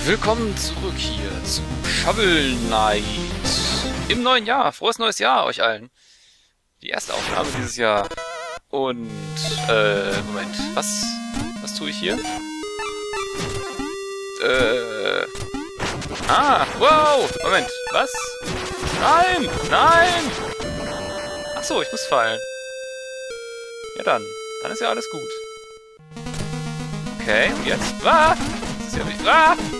Willkommen zurück hier zu Shovel Knight. Im neuen Jahr. Frohes neues Jahr euch allen. Die erste Aufnahme dieses Jahr. Und, Moment. Was tue ich hier? Wow! Moment. Was? Nein! Nein! Achso, ich muss fallen. Ja dann. Dann ist ja alles gut. Okay, und jetzt? Das ist ja nicht...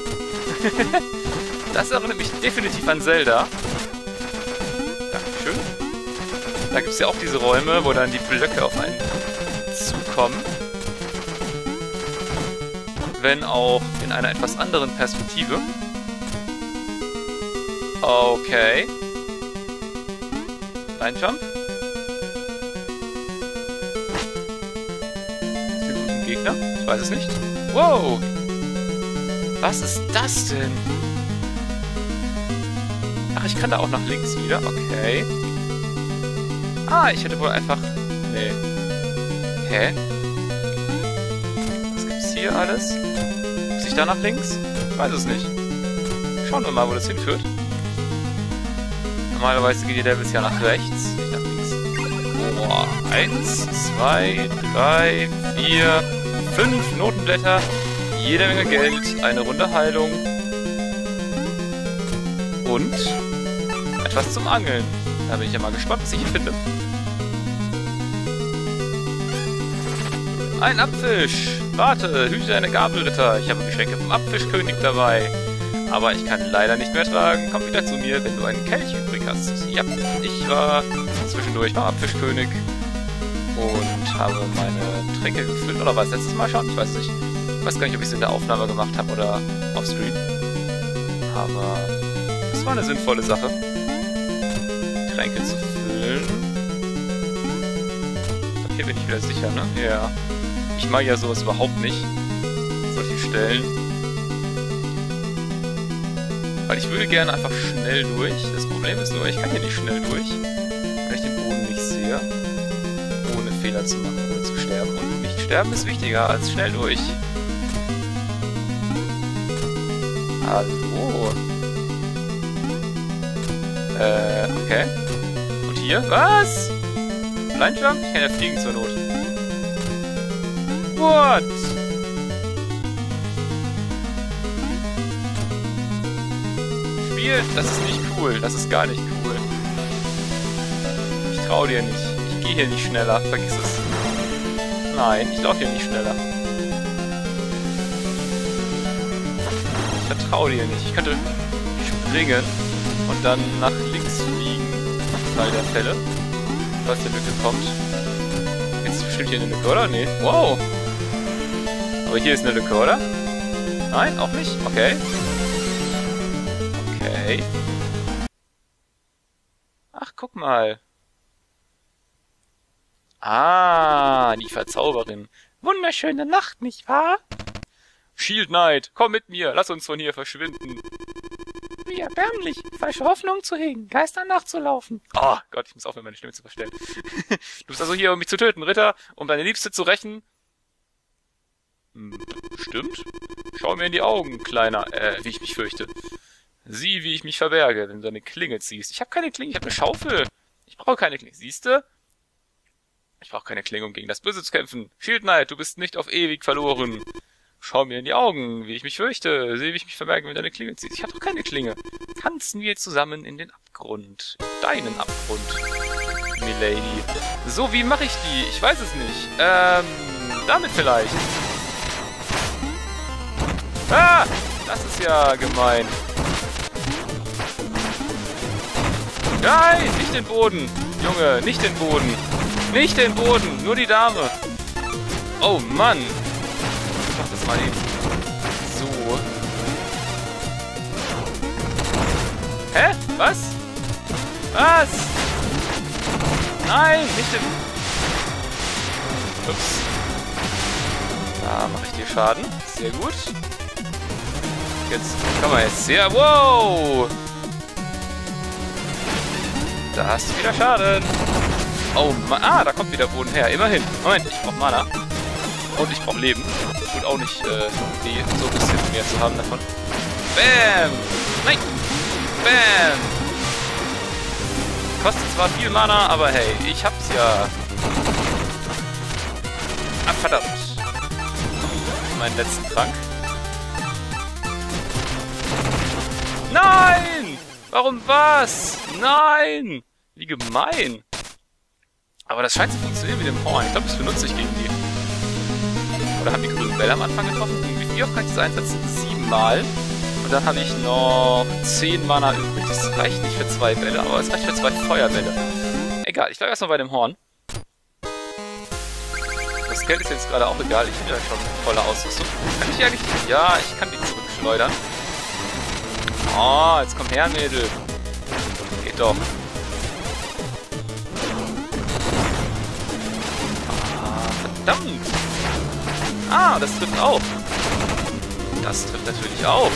Das erinnert mich definitiv an Zelda. Dankeschön. Da gibt es ja auch diese Räume, wo dann die Blöcke auf einen zukommen. Wenn auch in einer etwas anderen Perspektive. Okay. Line Jump. Sind gut ein Gegner? Ich weiß es nicht. Wow! Was ist das denn? Ach, ich kann da auch nach links wieder. Okay. Ich hätte wohl einfach... Nee. Hä? Was gibt's hier alles? Muss ich da nach links? Ich weiß es nicht. Schauen wir mal, wo das hinführt. Normalerweise geht die Levels ja nach rechts, nicht nach links. Boah. 1, 2, 3, 4, 5 Notenblätter. Jede Menge Geld, eine Runde Heilung und etwas zum Angeln. Da bin ich ja mal gespannt, was ich hier finde. Ein Abfisch! Warte, hüte deine Gabel, Ritter. Ich habe Geschenke vom Abfischkönig dabei. Aber ich kann leider nicht mehr tragen. Komm wieder zu mir, wenn du einen Kelch übrig hast. Ja, ich war zwischendurch beim Abfischkönig und habe meine Tränke gefüllt. Oder war es letztes Mal schon? Ich weiß es nicht. Ich weiß gar nicht, ob ich es in der Aufnahme gemacht habe oder offscreen. Aber das war eine sinnvolle Sache. Tränke zu füllen. Und hier bin ich wieder sicher, ne? Ja. Ich mag ja sowas überhaupt nicht. Solche Stellen. Weil ich würde gerne einfach schnell durch. Das Problem ist nur, ich kann hier nicht schnell durch. Weil ich den Boden nicht sehe. Ohne Fehler zu machen, ohne zu sterben. Und nicht sterben ist wichtiger als schnell durch. Hallo? Okay. Und hier? Was? Line Jump? Ich kann ja fliegen zur Not. What? Spiel, das ist nicht cool. Das ist gar nicht cool. Ich trau dir nicht. Ich gehe hier nicht schneller. Vergiss es. Nein, ich laufe hier nicht schneller. Ich vertraue dir nicht. Ich könnte springen und dann nach links fliegen. Nach Fall der Fälle. Was der Lücke kommt. Jetzt ist bestimmt hier eine Lücke, oder? Nee. Wow. Aber hier ist eine Lücke, oder? Nein, auch nicht? Okay. Okay. Ach, guck mal. Die Verzauberin. Wunderschöne Nacht, nicht wahr? Shield Knight, komm mit mir, lass uns von hier verschwinden. Wie erbärmlich, falsche Hoffnung zu hegen, Geistern nachzulaufen. Oh Gott, ich muss aufhören, meine Stimme zu verstellen. Du bist also hier, um mich zu töten, Ritter, um deine Liebste zu rächen. Stimmt. Schau mir in die Augen, Kleiner, wie ich mich fürchte. Sieh, wie ich mich verberge, wenn du deine Klinge ziehst. Ich habe keine Klinge, ich habe eine Schaufel. Ich brauche keine Klinge, siehst du? Ich brauche keine Klinge, um gegen das Böse zu kämpfen. Shield Knight, du bist nicht auf ewig verloren. Schau mir in die Augen, wie ich mich fürchte. Sieh, wie ich mich verberge, wenn du deine Klinge ziehst. Ich habe doch keine Klinge. Tanzen wir zusammen in den Abgrund. In deinen Abgrund, Milady. So, wie mache ich die? Ich weiß es nicht. Damit vielleicht. Das ist ja gemein. Nein, nicht den Boden. Junge, nicht den Boden. Nicht den Boden, nur die Dame. Oh Mann. Ich mach das mal eben. So. Hä? Was? Was? Nein, nicht den... Ups. Da mache ich dir Schaden. Sehr gut. Jetzt kann man jetzt sehr... Wow! Da hast du wieder Schaden. Oh Mann. Da kommt wieder Boden her. Immerhin. Moment, ich brauche Mana. Und ich brauche Leben. Tut auch nicht weh, so ein bisschen mehr zu haben davon. Bam! Nein! Bam! Kostet zwar viel Mana, aber hey, ich hab's ja. Ah, verdammt. Meinen letzten Trank. Nein! Warum was? Nein! Wie gemein. Aber das scheint zu funktionieren mit dem Horn. Ich glaube, das benutze ich gegen die. Oder haben die grünen Bälle am Anfang getroffen? Wie oft kann ich das einsetzen? 7 Mal. Und dann habe ich noch 10 Mana übrig. Das reicht nicht für 2 Bälle, aber es reicht für 2 Feuerbälle. Egal, ich bleibe erstmal bei dem Horn. Das Geld ist jetzt gerade auch egal. Ich bin ja schon voller Ausrüstung. Kann ich eigentlich... Ja, ich kann die zurückschleudern. Oh, jetzt komm her, Mädel. Geht doch. Ah, verdammt. Ah, das trifft auch. Das trifft natürlich auch.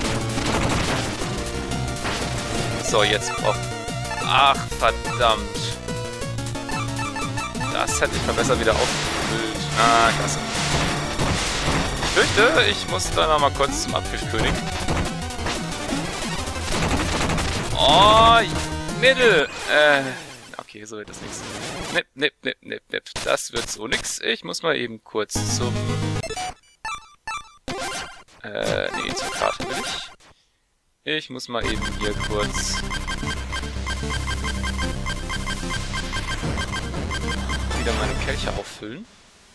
So, jetzt braucht... Ach, verdammt. Das hätte ich mal besser wieder aufgefüllt. Ah, klasse. Ich fürchte, ich muss da noch mal kurz zum Abfischkönig. Oh, Mädel. Okay, so wird das nichts. Nipp. Das wird so nix. Ich muss mal eben kurz zum... nee, zur Karte will ich. Ich muss mal eben hier kurz... wieder meine Kelche auffüllen.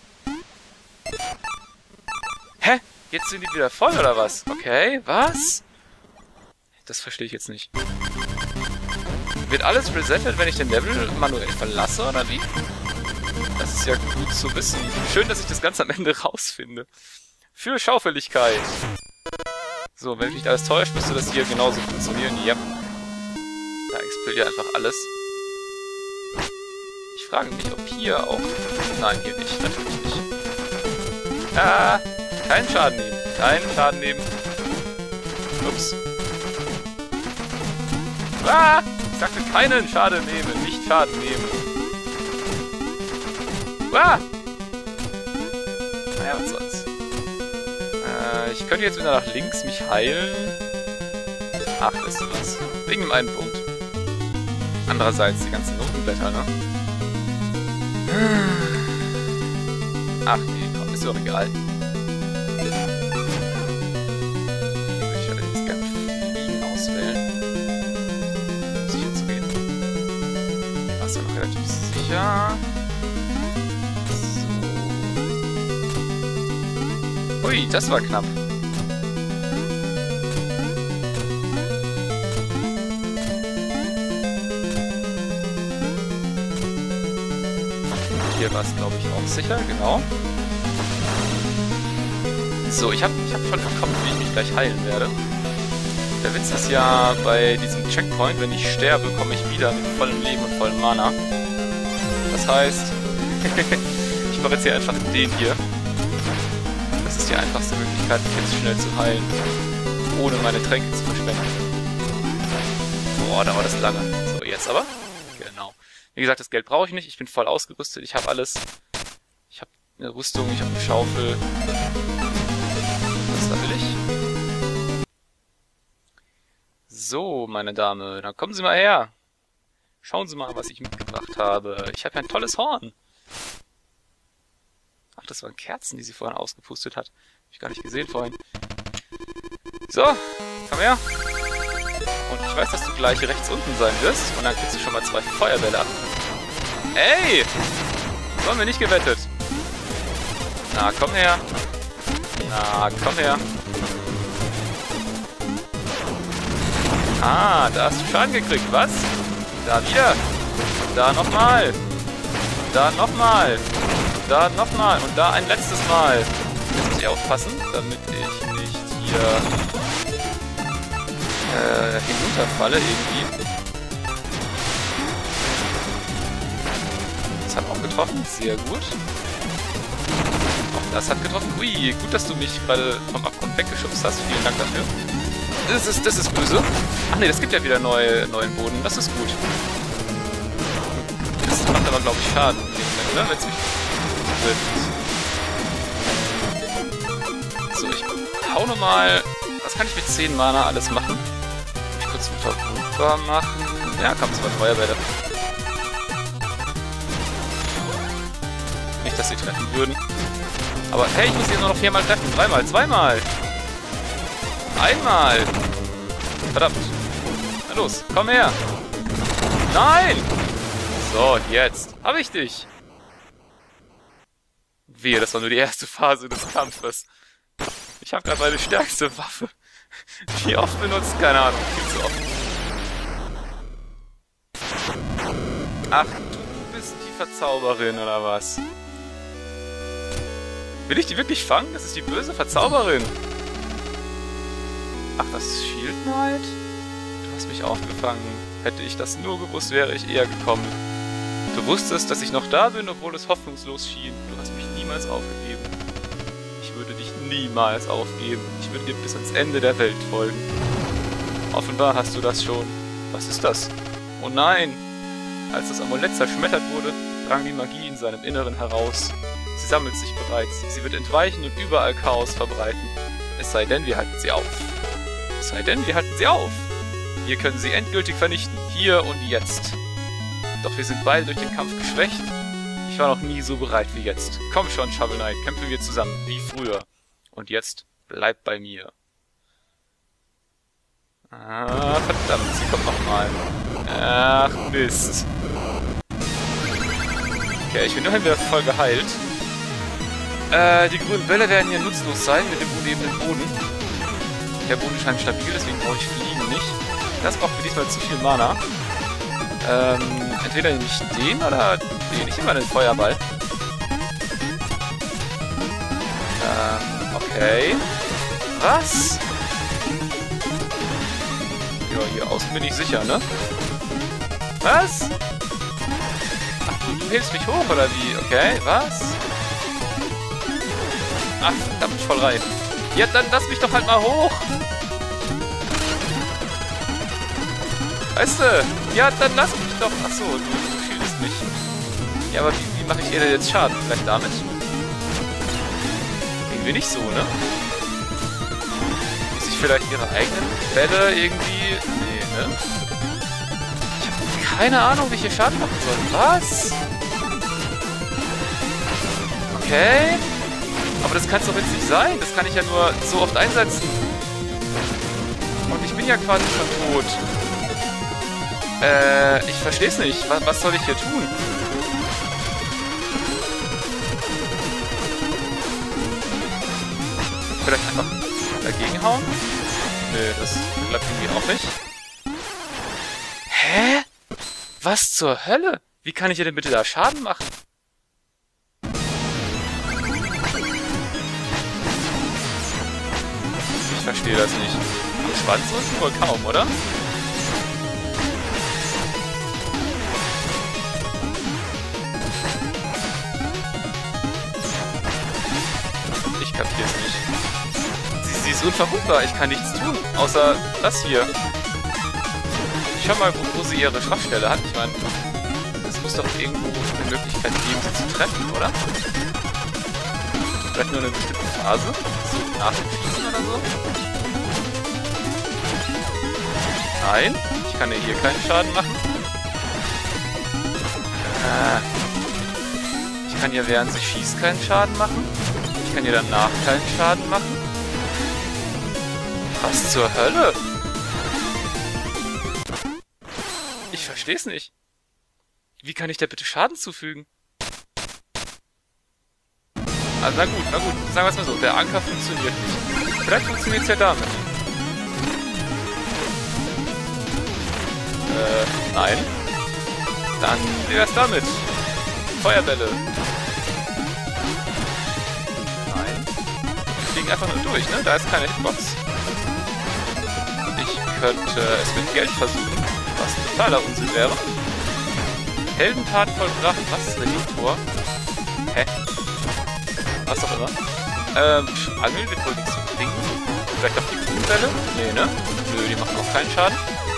Hä? Jetzt sind die wieder voll, oder was? Okay, was? Das verstehe ich jetzt nicht. Wird alles resettet, wenn ich den Level manuell verlasse, oder wie? Das ist ja gut zu wissen. Schön, dass ich das Ganze am Ende rausfinde. Für Schaufeligkeit. So, wenn mich nicht alles täuscht, müsste das hier genauso funktionieren. Ja. Da explodiert einfach alles. Ich frage mich, ob hier auch... Nein, hier nicht. Natürlich nicht. Ah, keinen Schaden nehmen. Keinen Schaden nehmen. Ups. Ah! Ich sagte keinen Schaden nehmen. Nicht Schaden nehmen. Ah! Naja, was soll's. Ich könnte jetzt wieder nach links mich heilen. Ach, wisst ihr was. Wegen dem einen Punkt. Andererseits die ganzen Notenblätter, ne? Ach nee, komm, ist doch egal. Hier würde ich allerdings gerne Fliegen auswählen. Sicher zu gehen. Hier war es ja noch relativ sicher. So. Ui, das war knapp. Hier war es, glaube ich, auch sicher, genau. So, ich hab schon im Kopf, wie ich mich gleich heilen werde. Der Witz ist ja, bei diesem Checkpoint, wenn ich sterbe, komme ich wieder mit vollem Leben und vollem Mana. Das heißt, ich mache jetzt hier einfach den hier. Das ist die einfachste Möglichkeit, mich jetzt schnell zu heilen, ohne meine Tränke zu verschwenden. Boah, dauert das lange. So, jetzt aber. Genau. Wie gesagt, das Geld brauche ich nicht. Ich bin voll ausgerüstet. Ich habe alles. Ich habe eine Rüstung, ich habe eine Schaufel. Das da will ich. So, meine Dame, dann kommen Sie mal her. Schauen Sie mal, was ich mitgebracht habe. Ich habe ja ein tolles Horn. Ach, das waren Kerzen, die sie vorhin ausgepustet hat. Hab ich gar nicht gesehen vorhin. So, komm her. Und ich weiß, dass du gleich rechts unten sein wirst. Und dann kriegst du schon mal 2 Feuerbälle ab. Ey! So haben wir nicht gewettet. Na, komm her. Na, komm her. Ah, da hast du Schaden gekriegt, was? Da wieder. Und da nochmal. Da nochmal. Da nochmal. Und da ein letztes Mal. Jetzt muss ich aufpassen, damit ich nicht hier hinunterfalle irgendwie. Das hat auch getroffen. Sehr gut. Auch das hat getroffen. Ui, gut, dass du mich gerade vom Abgrund weggeschubst hast. Vielen Dank dafür. Das ist böse. Ach nee, das gibt ja wieder neuen Boden. Das ist gut. Das macht aber, glaube ich, Schaden. Oder? Wenn es mich trifft. So, ich hau nochmal Was kann ich mit 10 Mana alles machen? Kann ich kurz verwundbar machen? Ja, komm, 2 Feuerbälle. Nicht, dass sie treffen würden. Aber hey, ich muss hier nur noch 4-mal treffen. 3-mal, 2-mal. Einmal. Verdammt. Na los, komm her. Nein! So, jetzt habe ich dich. Wehe, das war nur die erste Phase des Kampfes. Ich habe gerade meine stärkste Waffe. Wie oft benutzt? Keine Ahnung, viel zu oft. Ach, du bist die Verzauberin, oder was? Will ich die wirklich fangen? Das ist die böse Verzauberin. Ach, das ist Shield Knight? Du hast mich aufgefangen. Hätte ich das nur gewusst, wäre ich eher gekommen. Du wusstest, dass ich noch da bin, obwohl es hoffnungslos schien. Du hast mich niemals aufgegeben. Ich würde dich niemals aufgeben. Ich würde dir bis ans Ende der Welt folgen. Offenbar hast du das schon. Was ist das? Oh nein! Als das Amulett zerschmettert wurde, drang die Magie in seinem Inneren heraus. Sie sammelt sich bereits. Sie wird entweichen und überall Chaos verbreiten. Es sei denn, wir halten sie auf. Es sei denn, wir halten sie auf. Wir können sie endgültig vernichten. Hier und jetzt. Doch wir sind beide durch den Kampf geschwächt. Ich war noch nie so bereit wie jetzt. Komm schon, Shovel Knight, kämpfen wir zusammen, wie früher. Und jetzt, bleib bei mir. Ah, verdammt, sie kommt nochmal. Ach, Mist. Okay, ich bin immerhin wieder voll geheilt. Die grünen Bälle werden hier nutzlos sein mit dem unebenen Boden. Der Boden scheint stabil, deswegen brauche ich Fliegen nicht. Das braucht mir diesmal zu viel Mana. Entweder nehme ich den oder den. Ich nehme mal den Feuerball. Okay. Was? Ja, hier außen bin ich sicher, ne? Was? Ach, du hebst mich hoch, oder wie? Okay, was? Ach, verdammt, voll rein. Ja, dann lass mich doch halt mal hoch. Weißt du? Ja, dann lass mich doch. Achso, du schildest mich. Ja, aber wie mache ich ihr denn jetzt Schaden? Vielleicht damit? Irgendwie nicht so, ne? Muss ich vielleicht ihre eigenen Bälle irgendwie... Nee, ne? Ich habe keine Ahnung, wie ich hier Schaden machen soll. Was? Okay. Aber das kann es doch jetzt nicht sein. Das kann ich ja nur so oft einsetzen. Und ich bin ja quasi schon tot. Ich verstehe es nicht. Was soll ich hier tun? Vielleicht einfach dagegen hauen? Nö, das klappt irgendwie auch nicht. Hä? Was zur Hölle? Wie kann ich ihr denn bitte da Schaden machen? Ich verstehe das nicht. Am Schwanz unten wohl kaum, oder? Ich kapier's nicht. Sie ist unverwundbar. Ich kann nichts tun, außer das hier. Ich schau mal, wo sie ihre Schwachstelle hat. Ich meine, es muss doch irgendwo eine Möglichkeit geben, sie zu treffen, oder? Vielleicht nur eine bestimmte Phase? So nach dem Schießen oder so? Nein, ich kann ihr hier keinen Schaden machen. Ich kann ihr, während sie schießt, keinen Schaden machen. Ich kann ihr danach keinen Schaden machen. Was zur Hölle? Ich versteh's nicht. Wie kann ich der bitte Schaden zufügen? Also na gut, sagen wir es mal so. Der Anker funktioniert nicht. Vielleicht funktioniert es ja damit. Nein. Dann wie wär's damit? Feuerbälle. Nein. Die fliegen einfach nur durch, ne? Da ist keine Hitbox. Ich könnte es mit Geld versuchen, was totaler Unsinn wäre. Heldentat vollbracht. Was? Relitor? Hä? Was auch immer. Angeln wird wohl nichts bringen. Vielleicht auf die Kuhbälle? Nee, ne? Nö, die machen auch keinen Schaden.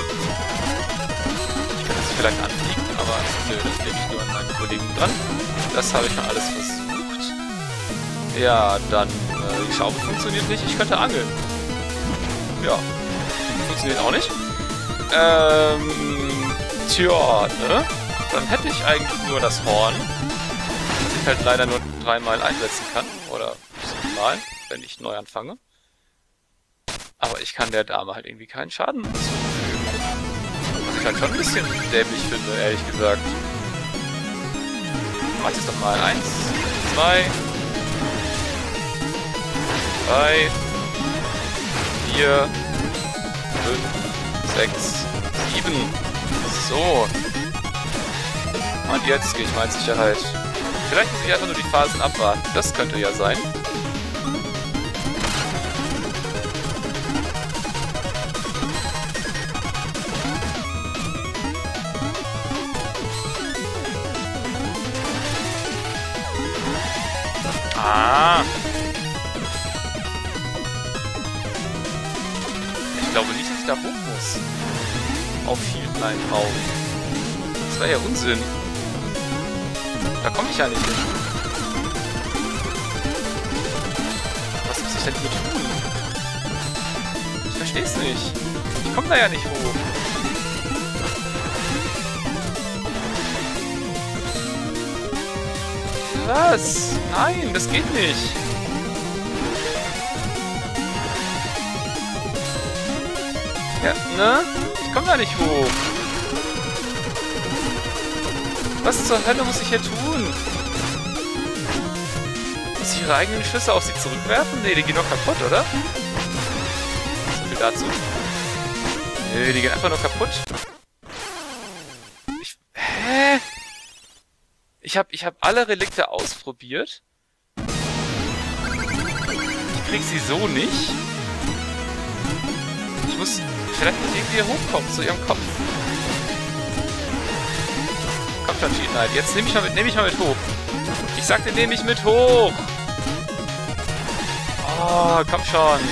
Ich könnte sie vielleicht anfliegen, aber nö, das lege ich nur an meinen Kollegen dran. Das habe ich schon alles versucht. Ja, dann, die Schaufel funktioniert nicht. Ich könnte angeln. Ja. Funktioniert auch nicht. Tja, ne? Dann hätte ich eigentlich nur das Horn, das ich halt leider nur 3-mal einsetzen kann. Oder 7-mal, wenn ich neu anfange. Aber ich kann der Dame halt irgendwie keinen Schaden zufügen. Was ich halt schon ein bisschen dämlich finde, ehrlich gesagt. Mach das doch mal. 1, 2, 3, 4, 5, 6, 7. So. Und jetzt gehe ich mal in Sicherheit. Vielleicht muss ich einfach nur die Phasen abwarten. Das könnte ja sein. Ah. Ich glaube nicht, dass ich da hoch muss. Auf Fieldline drauf. Das wäre ja Unsinn. Da komme ich ja nicht hin. Was muss ich denn hier tun? Ich verstehe es nicht. Ich komme da ja nicht hoch. Was? Nein, das geht nicht. Ja, ne? Ich komme da nicht hoch. Was zur Hölle muss ich hier tun? Muss ich ihre eigenen Schüsse auf sie zurückwerfen? Ne, die gehen doch kaputt, oder? So viel dazu. Ne, die gehen einfach nur kaputt. Hä? Ich hab alle Relikte ausprobiert. Ich krieg sie so nicht. Ich muss vielleicht irgendwie hier hochkommen zu ihrem Kopf. Komm schon, Cheat Knight. Jetzt nehm ich mal mit hoch. Ich sagte, nehme ich mit hoch. Oh, komm schon.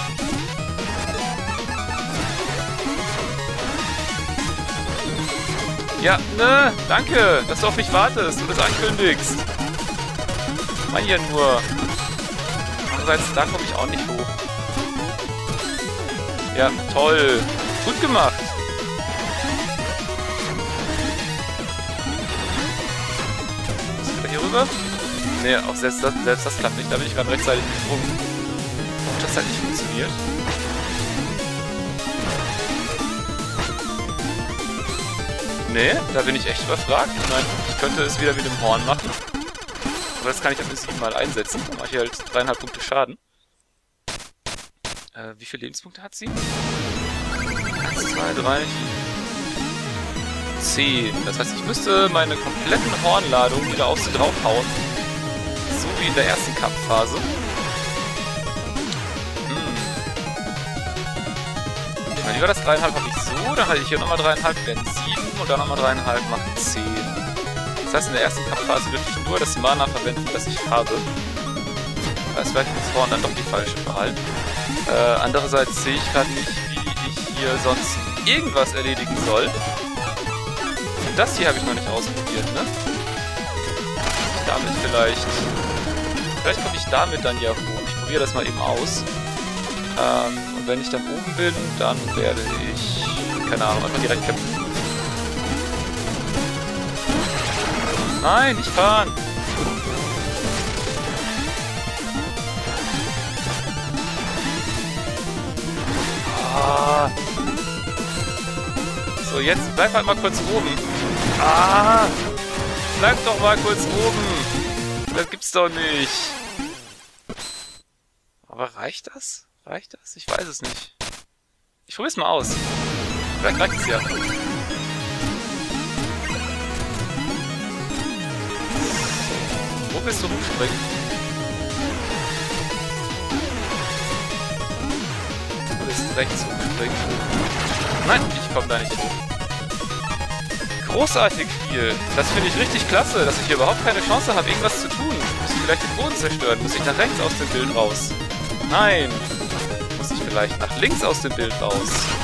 Ja, ne, danke, dass du auf mich wartest und das ankündigst. Mann ja nur. Andererseits, da komme ich auch nicht hoch. Ja, toll. Gut gemacht. Ist wieder hier rüber? Ne, auch selbst das klappt nicht. Da bin ich gerade rechtzeitig gesprungen. Warum das halt nicht funktioniert? Nee, da bin ich echt überfragt. Ich meine, ich könnte es wieder mit dem Horn machen. Aber das kann ich ab 7-mal einsetzen. Dann mache ich halt 3,5 Punkte Schaden. Wie viele Lebenspunkte hat sie? 1, 2, 3, 10. Das heißt, ich müsste meine kompletten Hornladungen wieder auf sie draufhauen. So wie in der ersten Kampfphase. Wie war das? 3,5 habe ich so, dann hatte ich hier nochmal 3,5, wären 7 und dann nochmal 3,5 machen 10. Das heißt, in der ersten Kampfphase dürfte ich nur das Mana verwenden, das ich habe. Da ist vielleicht das Horn dann doch die falsche Wahl. Andererseits sehe ich gerade nicht, wie ich hier sonst irgendwas erledigen soll. Und das hier habe ich noch nicht ausprobiert, ne? Damit vielleicht... Vielleicht komme ich damit dann ja hoch. Ich probiere das mal eben aus. Und wenn ich dann oben bin, dann werde ich, keine Ahnung, einfach direkt kämpfen. Nein, nicht fahren! Ah. So, jetzt bleib halt mal kurz oben. Ah! Bleib doch mal kurz oben! Das gibt's doch nicht! Aber reicht das? Reicht das? Ich weiß es nicht. Ich probier's mal aus. Vielleicht reicht es ja. Wo willst du hochspringen? Du willst rechts hochspringen. Nein, ich komme da nicht hoch. Großartig Spiel. Das finde ich richtig klasse, dass ich hier überhaupt keine Chance habe, irgendwas zu tun. Muss ich vielleicht den Boden zerstören? Muss ich nach rechts aus dem Bild raus? Nein. Muss ich vielleicht nach links aus dem Bild raus?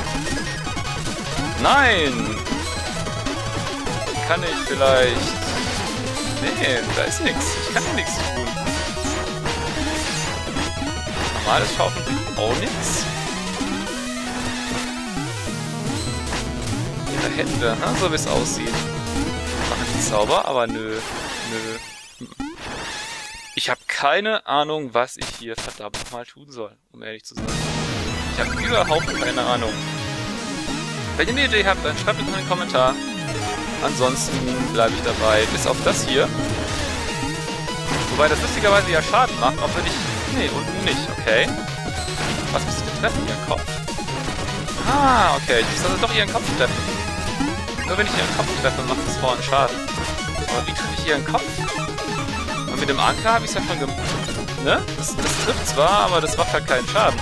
Nein! Kann ich vielleicht... Nee, da ist nichts. Ich kann hier nichts tun. Normales Schaufeln bringt auch nichts. Oder Hände, ne? So wie es aussieht. Machen die Zauber, aber nö. Ich habe keine Ahnung, was ich hier verdammt nochmal tun soll, um ehrlich zu sein. Ich habe überhaupt keine Ahnung. Wenn ihr eine Idee habt, dann schreibt es in den Kommentar. Ansonsten bleibe ich dabei, bis auf das hier. Wobei das lustigerweise ja Schaden macht, auch wenn ich... Nee, unten nicht, okay. Was müsst ihr treffen? Ihren Kopf? Ah, okay, ich muss also doch ihren Kopf treffen. Nur wenn ich ihren Kopf treffe, macht das vorhin Schaden. Aber wie treffe ich ihren Kopf? Und mit dem Anker habe ich es ja schon gemacht. Ne? Das trifft zwar, aber das macht halt keinen Schaden.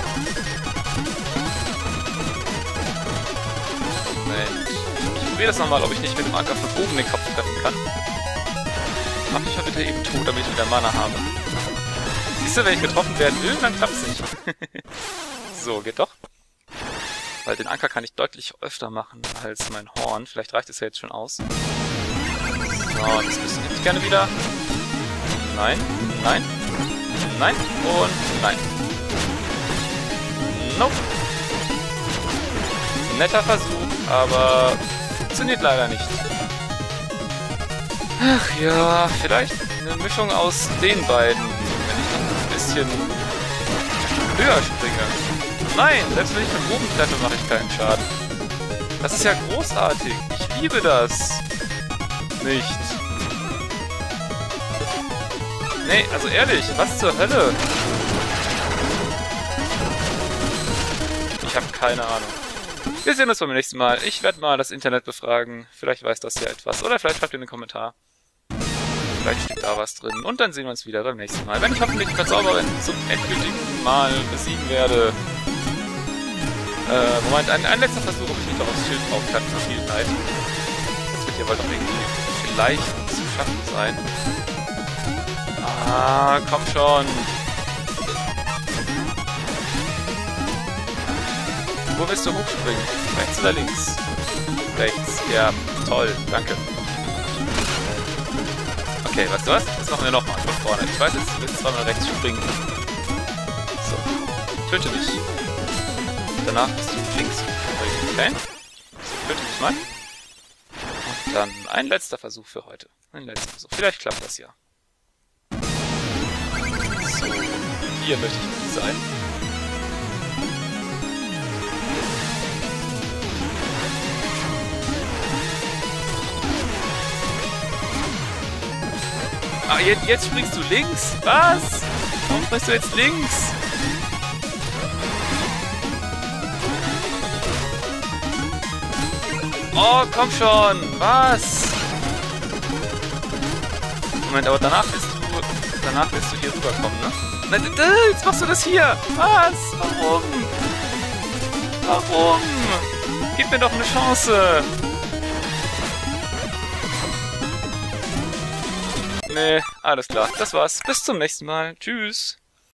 Moment. Ich probiere das nochmal, ob ich nicht mit dem Anker von oben den Kopf treffen kann. Mach mich mal bitte eben tot, damit ich wieder Mana habe. Siehst du, wenn ich getroffen werden will, dann klappt es nicht. So, geht doch. Weil den Anker kann ich deutlich öfter machen als mein Horn. Vielleicht reicht es ja jetzt schon aus. So, das müssen wir gerne wieder. Nein, nein, nein und nein. Nope. Netter Versuch, aber funktioniert leider nicht. Ach ja, vielleicht eine Mischung aus den beiden, wenn ich noch ein bisschen höher springe. Nein, selbst wenn ich von oben treffe, mache ich keinen Schaden. Das ist ja großartig. Ich liebe das. Nicht. Nee, also ehrlich, was zur Hölle? Ich habe keine Ahnung. Wir sehen uns beim nächsten Mal. Ich werde mal das Internet befragen. Vielleicht weiß das ja etwas. Oder vielleicht schreibt ihr in den Kommentar. Vielleicht steht da was drin. Und dann sehen wir uns wieder beim nächsten Mal. Wenn ich hoffentlich die Verzauberin zum endgültigen Mal besiegen werde. Moment, ein letzter Versuch, ob ich nicht noch aufs Schild drauf kann für viel Zeit. Das wird ja wohl doch irgendwie vielleicht zu schaffen sein. Ah, komm schon. Wo willst du hochspringen? Rechts oder links? Rechts. Ja, toll. Danke. Okay, weißt du was? Das machen wir nochmal von vorne. Ich weiß jetzt, du willst zweimal rechts springen. So. Töte mich. Danach bist du links springen. Okay? So, töte mich mal. Und dann ein letzter Versuch für heute. Ein letzter Versuch. Vielleicht klappt das ja. So. Hier möchte ich nicht sein. Ah, jetzt springst du links? Was? Warum springst du jetzt links? Oh, komm schon! Was? Moment, aber danach willst du hier rüberkommen, ne? Nein, jetzt machst du das hier! Was? Warum? Warum? Gib mir doch eine Chance! Nee, alles klar. Das war's. Bis zum nächsten Mal. Tschüss.